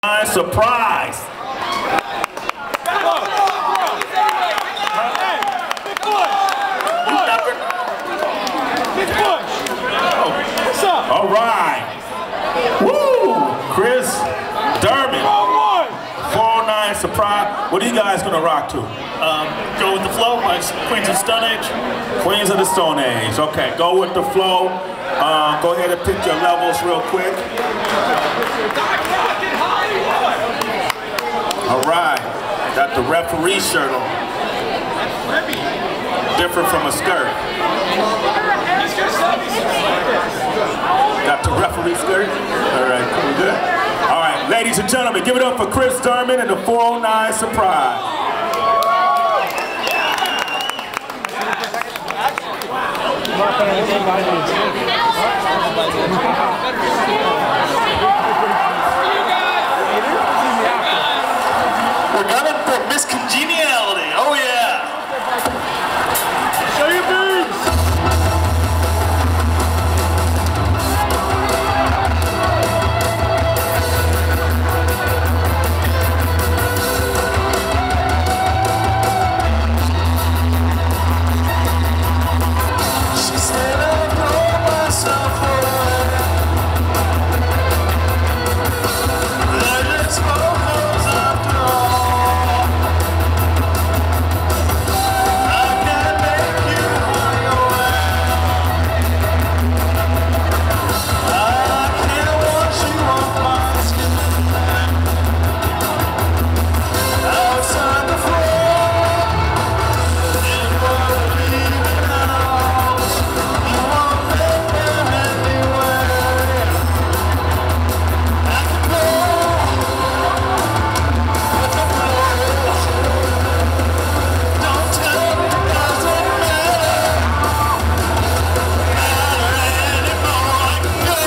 Suprise. All right. Woo! Chris Derham. 409 Suprise. What are you guys gonna rock to? Go with the flow, like Queens of the Stone Age. Queens of the Stone Age. Okay, go with the flow. Go ahead and pick your levels real quick. All right. Got the referee shirt on. Different from a skirt. Got the referee skirt. All right, cool, good. All right, ladies and gentlemen, give it up for Chris Derham and the 409 Suprise. We're gunning for Miss Congeniality. Oh yeah. Show your boobs. She said I know myself away. Let it smoke after all. I can make you on your way. I can't wash you off my skin. Outside the floor, in what we leave in the house, you won't make them anyway. I can go with the flow. Don't tell me it doesn't matter anymore. I can go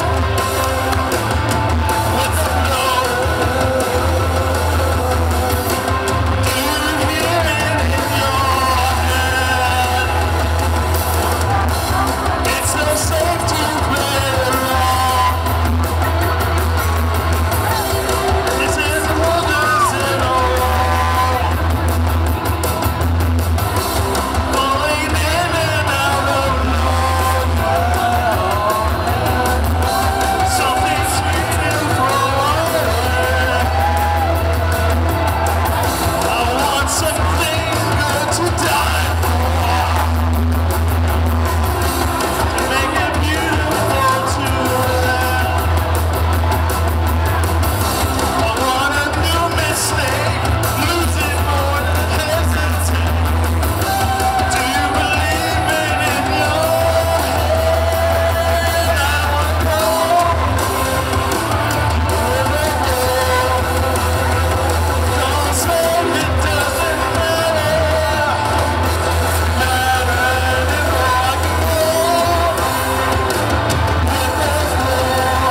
with the flow. Do you hear it in your head? It's so safe to play along. Is it good? Is it all? Falling in and out of love. Something sweet to throw away. I want something good to die for, to make it beautiful to live. I want a new mistake, lose it more than hesitate. Do you believe it in your head? I wanna go where they go. Don't say it doesn't matter anymore. I can go with the flow.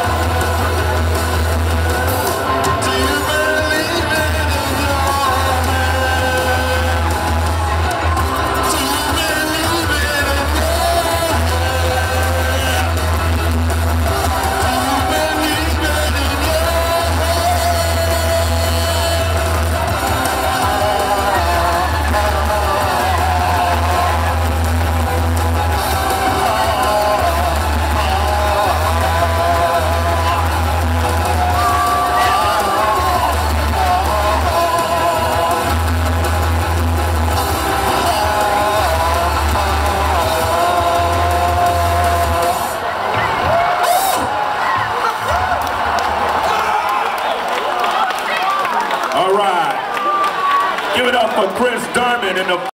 Do you believe it in your head? Do you believe it in your head? Do you believe it in your All right. Give it up for Chris Derham and the